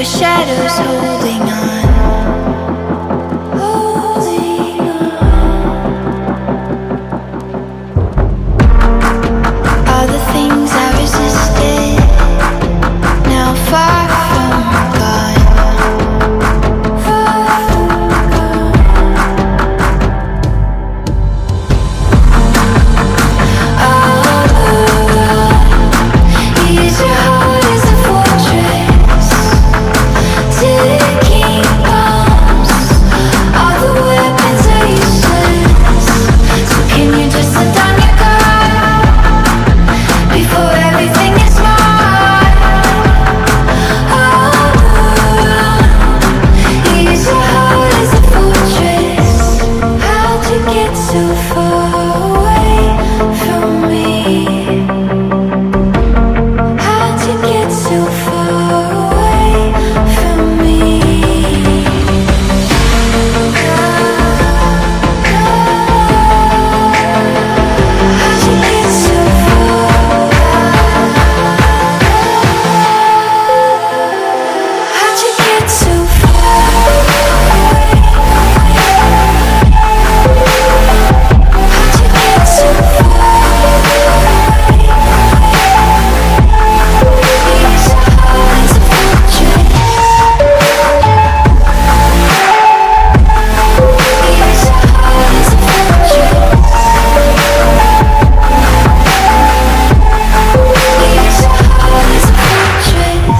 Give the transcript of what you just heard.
shadows holding on. All the things I resisted, now far from gone. Use your heart as a fortress, ticking bombs. All the weapons are useless, so can you just sit down your guard before everything is mine? Use your heart as a fortress. How'd you get so far away from me? How'd you get so far away from me? How'd you get so far? How'd you get so far away? How'd you get so far away? Use your heart as a fortress. Use your heart as a fortress. Use your heart as a fortress.